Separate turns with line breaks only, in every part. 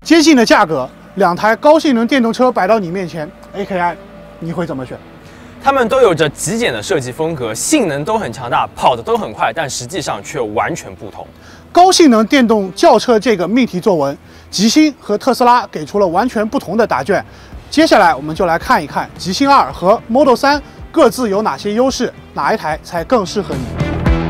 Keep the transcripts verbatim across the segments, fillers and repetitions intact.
接近的价格，两台高性能电动车摆到你面前 ，A K I， 你会怎么选？
它们都有着极简的设计风格，性能都很强大，跑得都很快，但实际上却完全不同。
高性能电动轿车这个命题作文，极星和特斯拉给出了完全不同的答卷。接下来我们就来看一看极星二和 Model 三各自有哪些优势，哪一台才更适合你。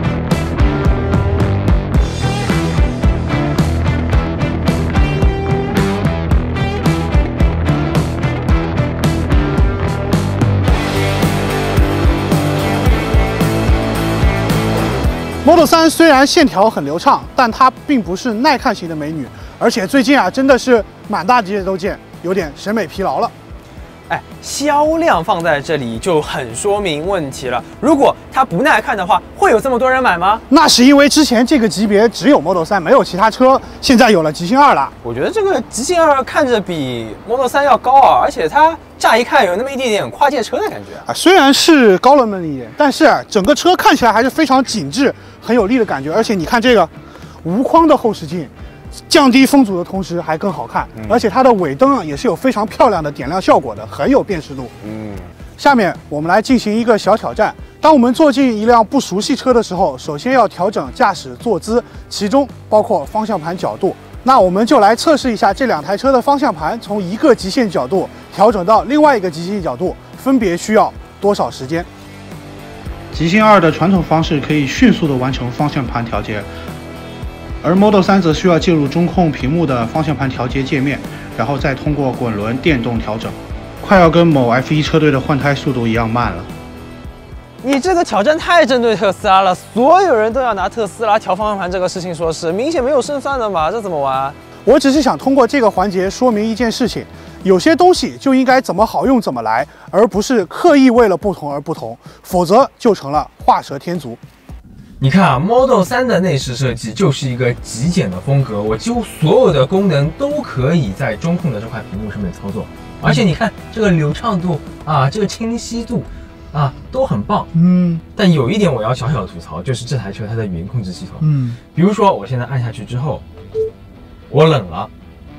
Model 三虽然线条很流畅，但它并不是耐看型的美女，而且最近啊，真的是满大街都见，有点审美疲劳了。
哎，销量放在这里就很说明问题了。如果它不耐看的话，会有这么多人买吗？
那是因为之前这个级别只有 Model 三，没有其他车，现在有了极星二了。
我觉得这个极星二看着比 Model 三要高啊，而且它乍一看有那么一点点跨界车的感觉
啊。虽然是高了那么一点，但是整个车看起来还是非常紧致。 很有力的感觉，而且你看这个无框的后视镜，降低风阻的同时还更好看，嗯、而且它的尾灯啊也是有非常漂亮的点亮效果的，很有辨识度。嗯，下面我们来进行一个小挑战。当我们坐进一辆不熟悉车的时候，首先要调整驾驶坐姿，其中包括方向盘角度。那我们就来测试一下这两台车的方向盘从一个极限角度调整到另外一个极限角度，分别需要多少时间？ 极星二的传统方式可以迅速的完成方向盘调节，而 Model 三则需要进入中控屏幕的方向盘调节界面，然后再通过滚轮电动调整，快要跟某 F 一 车队的换胎速度一样慢了。
你这个挑战太针对特斯拉了，所有人都要拿特斯拉调方向盘这个事情说事，明显没有胜算的嘛，这怎么玩？我只是想通过这个环节说明一件事情。 有些东西就应该怎么好用怎么来，而不是刻意为了不同而不同，否则就成了画蛇添足。
你看啊 ，Model 三的内饰设计就是一个极简的风格，我几乎所有的功能都可以在中控的这块屏幕上面操作，而且你看这个流畅度啊，这个清晰度啊都很棒。嗯，但有一点我要小小吐槽，就是这台车它的语音控制系统。嗯，比如说我现在按下去之后，我冷了。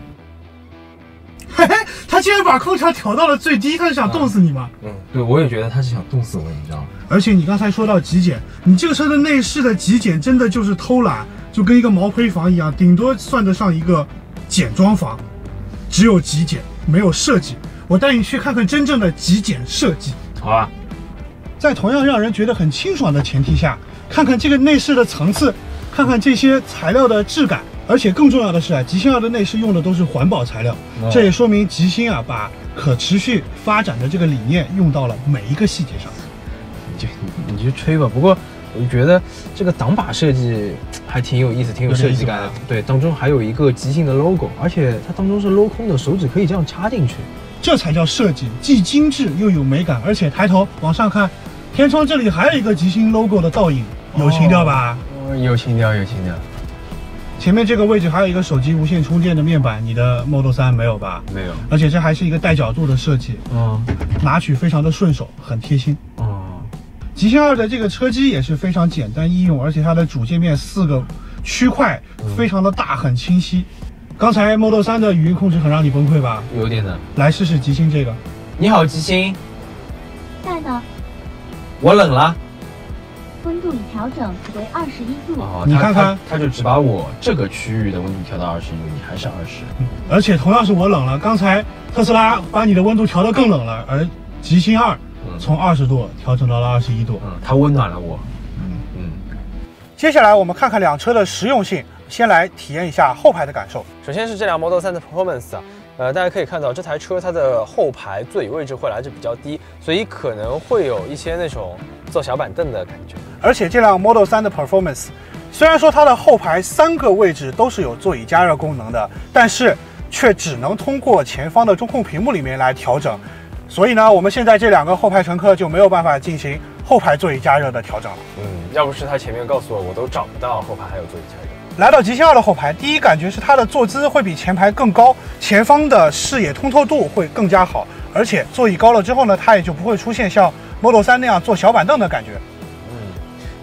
嘿嘿，他竟然把空调调到了最低，他是想冻死你吗？
嗯，对，我也觉得他是想冻死我，你知道吗？
而且你刚才说到极简，你这个车的内饰的极简真的就是偷懒，就跟一个毛坯房一样，顶多算得上一个简装房，只有极简，没有设计。我带你去看看真正的极简设计。
好啊，
在同样让人觉得很清爽的前提下，看看这个内饰的层次，看看这些材料的质感。 而且更重要的是啊，极星二的内饰用的都是环保材料，哦、这也说明极星啊把可持续发展的这个理念用到了每一个细节上。
你就你你就吹吧，不过我就觉得这个挡把设计还挺有意思，挺有设计感的。对，当中还有一个极星的 logo， 而且它当中是镂空的，手指可以这样插进去，
这才叫设计，既精致又有美感。而且抬头往上看，天窗这里还有一个极星 logo 的倒影，有情调吧？
哦，有情调，有情调。
前面这个位置还有一个手机无线充电的面板，你的 Model 三没有吧？
没有，
而且这还是一个带角度的设计，嗯，拿取非常的顺手，很贴心。哦，极星二的这个车机也是非常简单易用，而且它的主界面四个区块非常的大，很清晰。刚才 Model 三的语音控制很让你崩溃吧？
有点的。
来试试极星这个。
你好，极星。
在呢。
我冷了。
温度已调整为二十一度。
哦，
你看看，
他就只把我这个区域的温度调到二十一度，你还是二十。
而且同样是我冷了，刚才特斯拉把你的温度调得更冷了，而极星二从二十度调整到了二十一度，
嗯，它温暖了我。嗯嗯。
接下来我们看看两车的实用性，先来体验一下后排的感受。
首先是这辆 Model 三的 Performance 啊。 呃，大家可以看到这台车它的后排座椅位置会来着比较低，所以可能会有一些那种坐小板凳的感觉。
而且这辆 Model 三的 Performance， 虽然说它的后排三个位置都是有座椅加热功能的，但是却只能通过前方的中控屏幕里面来调整。所以呢，我们现在这两个后排乘客就没有办法进行后排座椅加热的调整了。
嗯，要不是他前面告诉我，我都找不到后排还有座椅加热。
来到极星二的后排，第一感觉是它的坐姿会比前排更高，前方的视野通透度会更加好，而且座椅高了之后呢，它也就不会出现像 Model 三那样坐小板凳的感觉。
嗯，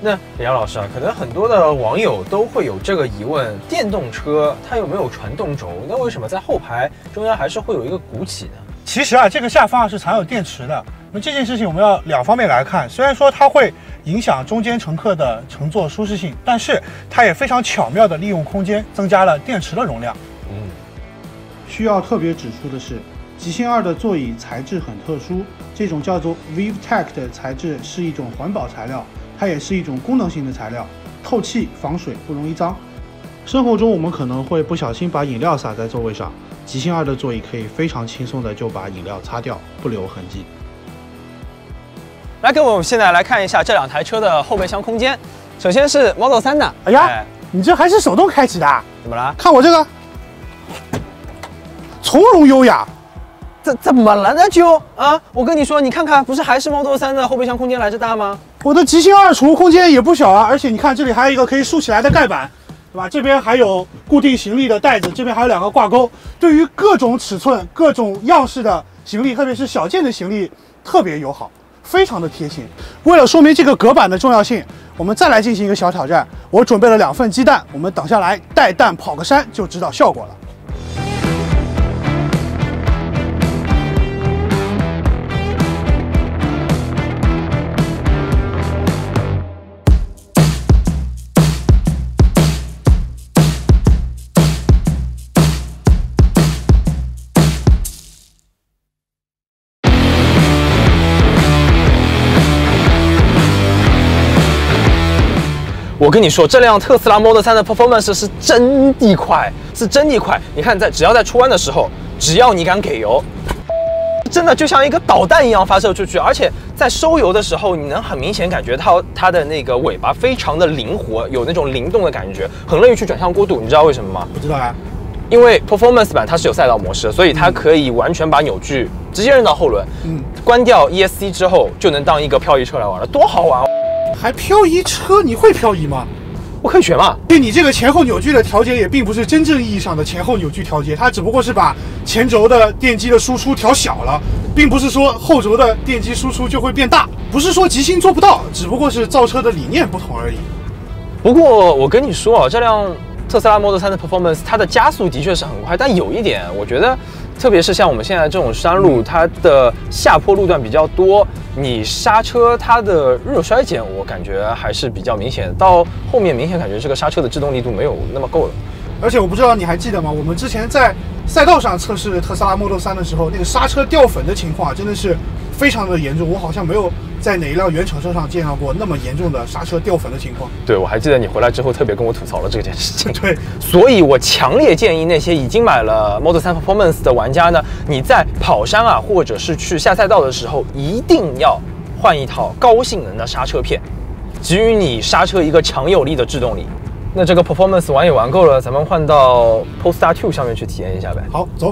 那李阳老师啊，可能很多的网友都会有这个疑问：电动车它有没有传动轴？那为什么在后排中央还是会有一个鼓起呢？
其实啊，这个下方是藏有电池的。那么这件事情我们要两方面来看，虽然说它会影响中间乘客的乘坐舒适性，但是它也非常巧妙地利用空间，增加了电池的容量。
嗯，
需要特别指出的是，极星二的座椅材质很特殊，这种叫做 ViveTech 的材质是一种环保材料，它也是一种功能性的材料，透气、防水，不容易脏。生活中我们可能会不小心把饮料洒在座位上，极星二的座椅可以非常轻松的就把饮料擦掉，不留痕迹。
来，跟我们现在来看一下这两台车的后备箱空间。首先是 Model 三的，
哎呀，哎你这还是手动开启的？
怎么了？
看我这个，从容优雅。
怎怎么了呢？就啊，我跟你说，你看看，不是还是 Model 三的后备箱空间来着大吗？
我的极星二储物空间也不小啊，而且你看这里还有一个可以竖起来的盖板，对吧？这边还有固定行李的袋子，这边还有两个挂钩，对于各种尺寸、各种样式的行李，特别是小件的行李，特别友好，非常的贴心。为了说明这个隔板的重要性，我们再来进行一个小挑战。我准备了两份鸡蛋，我们等下来带蛋跑个山就知道效果了。
我跟你说，这辆特斯拉 Model 三的 performance 是真的快，是真的快。你看，在只要在出弯的时候，只要你敢给油，真的就像一个导弹一样发射出去。而且在收油的时候，你能很明显感觉到它的那个尾巴非常的灵活，有那种灵动的感觉，很乐意去转向过渡。你知道为什么吗？
不知道呀。
因为 performance 版它是有赛道模式，所以它可以完全把扭矩直接扔到后轮，嗯，关掉 E S C 之后就能当一个漂移车来玩了，多好玩！
还漂移车？你会漂移吗？
我可以学嘛。
对，你这个前后扭矩的调节也并不是真正意义上的前后扭矩调节，它只不过是把前轴的电机的输出调小了，并不是说后轴的电机输出就会变大。不是说极星做不到，只不过是造车的理念不同而已。
不过我跟你说啊，这辆特斯拉 Model 三的 performance， 它的加速的确是很快，但有一点，我觉得，特别是像我们现在这种山路，它的下坡路段比较多，你刹车它的热衰减，我感觉还是比较明显。到后面明显感觉这个刹车的制动力度没有那么够了。
而且我不知道你还记得吗？我们之前在赛道上测试特斯拉 Model 三的时候，那个刹车掉粉的情况真的是非常的严重，我好像没有在哪一辆原厂车上见到过那么严重的刹车掉粉的情况。
对，我还记得你回来之后特别跟我吐槽了这件事情。
对，
所以我强烈建议那些已经买了 Model 三 Performance 的玩家呢，你在跑山啊，或者是去下赛道的时候，一定要换一套高性能的刹车片，给予你刹车一个强有力的制动力。那这个 Performance 玩也玩够了，咱们换到 Polestar 二上面去体验一下呗。
好，走。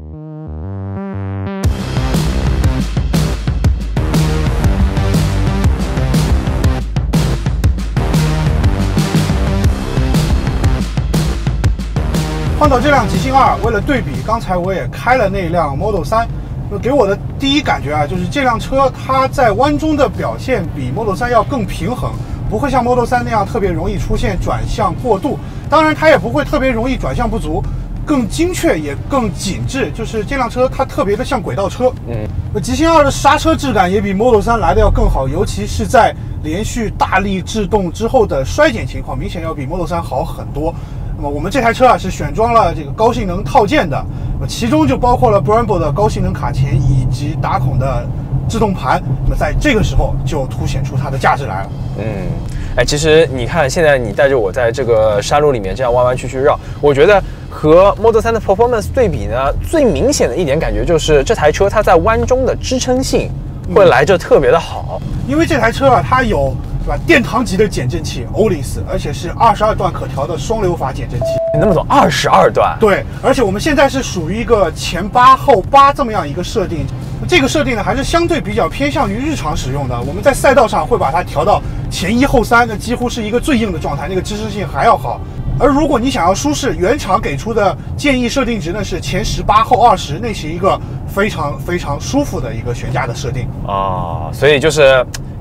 换到这辆极星二，为了对比，刚才我也开了那辆 Model 三，给我的第一感觉啊，就是这辆车它在弯中的表现比 Model 三要更平衡，不会像 Model 三那样特别容易出现转向过度，当然它也不会特别容易转向不足，更精确也更紧致，就是这辆车它特别的像轨道车。嗯，极星二的刹车质感也比 Model 三来的要更好，尤其是在连续大力制动之后的衰减情况，明显要比 Model 三好很多。那么我们这台车啊是选装了这个高性能套件的，其中就包括了 Brembo 的高性能卡钳以及打孔的制动盘。那么在这个时候就凸显出它的价值来了。
嗯，哎，其实你看，现在你带着我在这个山路里面这样弯弯曲曲绕，我觉得和 Model 三的 Performance 对比呢，最明显的一点感觉就是这台车它在弯中的支撑性会来着特别的好，
嗯、因为这台车啊它有。对吧？殿堂级的减震器 O L I S， 而且是二十二段可调的双流阀减震器。
那么多二十二段？
对，而且我们现在是属于一个前八后八这么样一个设定。这个设定呢，还是相对比较偏向于日常使用的。我们在赛道上会把它调到前一后三，那几乎是一个最硬的状态，那个支撑性还要好。而如果你想要舒适，原厂给出的建议设定值呢是前十八后二十，那是一个非常非常舒服的一个悬架的设定
啊。所以就是。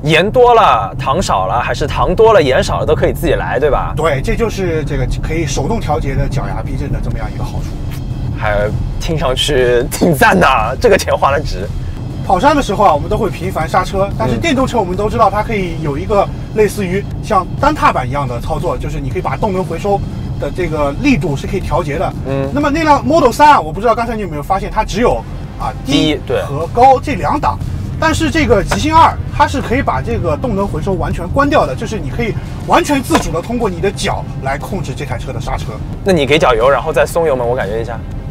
盐多了，糖少了，还是糖多了，盐少了，都可以自己来，对吧？
对，这就是这个可以手动调节的脚牙避震的这么样一个好处。
还听上去挺赞的，这个钱花的值。
跑山的时候啊，我们都会频繁刹车，但是电动车我们都知道它可以有一个类似于像单踏板一样的操作，就是你可以把动能回收的这个力度是可以调节的。嗯，那么那辆 Model 三啊，我不知道刚才你有没有发现，它只有啊低和高这两档，但是这个极星二它是可以把这个动能回收完全关掉的，就是你可以完全自主的通过你的脚来控制这台车的刹车。
那你给脚油，然后再松油门，我感觉一下。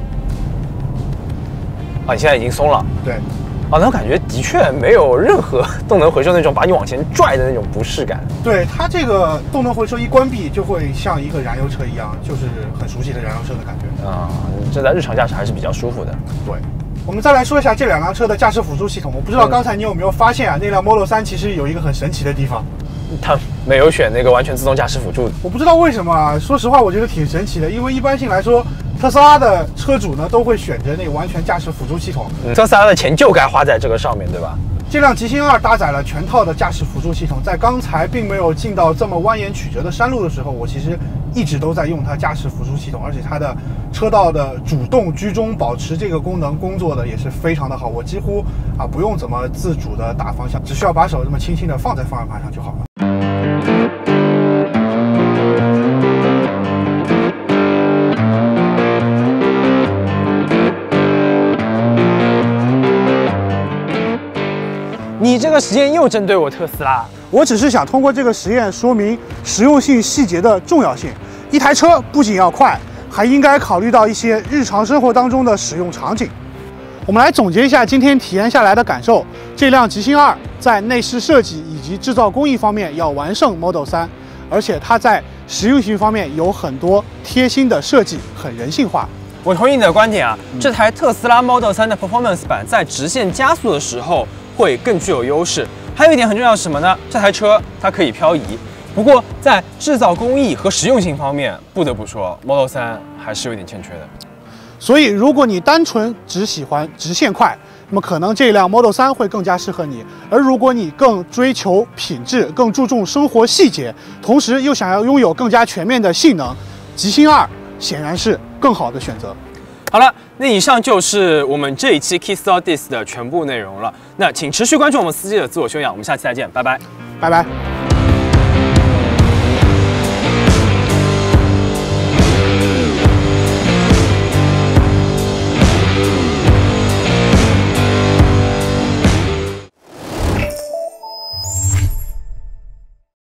啊，你现在已经松了。
对。
啊，那我感觉的确没有任何动能回收那种把你往前拽的那种不适感。
对，它这个动能回收一关闭，就会像一个燃油车一样，就是很熟悉的燃油车的感觉。
啊，这在日常驾驶还是比较舒服的。
对，我们再来说一下这两辆车的驾驶辅助系统。我不知道刚才你有没有发现啊，嗯、那辆 Model 三其实有一个很神奇的地方，
它没有选那个完全自动驾驶辅助。
我不知道为什么，说实话，我觉得挺神奇的，因为一般性来说，特斯拉的车主呢都会选择那个完全驾驶辅助系统。
嗯、特斯拉的钱就该花在这个上面，对吧？
这辆极星二搭载了全套的驾驶辅助系统，在刚才并没有进到这么蜿蜒曲折的山路的时候，我其实一直都在用它驾驶辅助系统，而且它的车道的主动居中保持这个功能工作的也是非常的好，我几乎啊不用怎么自主的打方向，只需要把手这么轻轻的放在方向盘上就好了。
你这个实验又针对我特斯拉，
我只是想通过这个实验说明实用性细节的重要性。一台车不仅要快，还应该考虑到一些日常生活当中的使用场景。我们来总结一下今天体验下来的感受。这辆极星二在内饰设计以及制造工艺方面要完胜 Model 三，而且它在实用性方面有很多贴心的设计，很人性化。
我同意你的观点啊，嗯、这台特斯拉 Model 三的 Performance 版在直线加速的时候会更具有优势。还有一点很重要是什么呢？这台车它可以漂移。不过在制造工艺和实用性方面，不得不说 Model 三还是有点欠缺的。
所以如果你单纯只喜欢直线快，那么可能这辆 Model 三会更加适合你。而如果你更追求品质，更注重生活细节，同时又想要拥有更加全面的性能，极星二显然是更好的选择。
好了，那以上就是我们这一期 Keystore This 的全部内容了。那请持续关注我们司机的自我修养，我们下期再见，拜拜，
拜拜。